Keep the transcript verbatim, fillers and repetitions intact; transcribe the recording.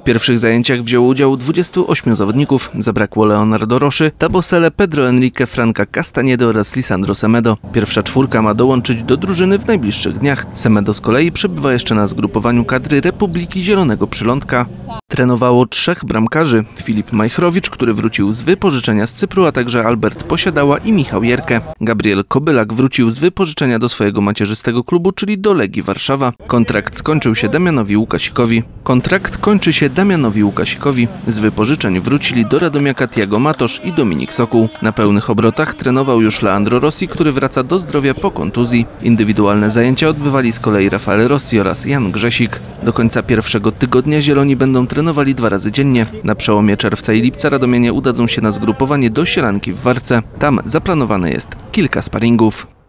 pierwszych zajęciach wzięło udział dwudziestu ośmiu zawodników. Zabrakło Leonardo Roszy, Tabosele, Pedro Enrique, Franka Castaniedo oraz Lisandro Semedo. Pierwsza czwórka ma dołączyć do drużyny w najbliższych dniach. Semedo z kolei przebywa jeszcze na zgrupowaniu kadry Republiki Zielonego Przylądka. Trenowało trzech bramkarzy: Filip Majchrowicz, który wrócił z wypożyczenia z Cypru, a także Albert Posiadała i Michał Jerkę. Gabriel Kobylak wrócił z wypożyczenia do swojego macierzystego klubu, czyli do Legii Warszawa. Kontrakt skończył się Damianowi Łukasikowi. Kontrakt kończy się Damianowi Łukasikowi. Z wypożyczeń wrócili do Radomiaka Tiago Matosz i Dominik Sokół. Na pełnych obrotach trenował już Leandro Rossi, który wraca do zdrowia po kontuzji. Indywidualne zajęcia odbywali z kolei Rafael Rossi oraz Jan Grzesik. Do końca pierwszego tygodnia Zieloni będą trenowali dwa razy dziennie. Na przełomie czerwca i lipca radomianie udadzą się na zgrupowanie do Sielanki w Warce. Tam zaplanowane jest kilka sparingów.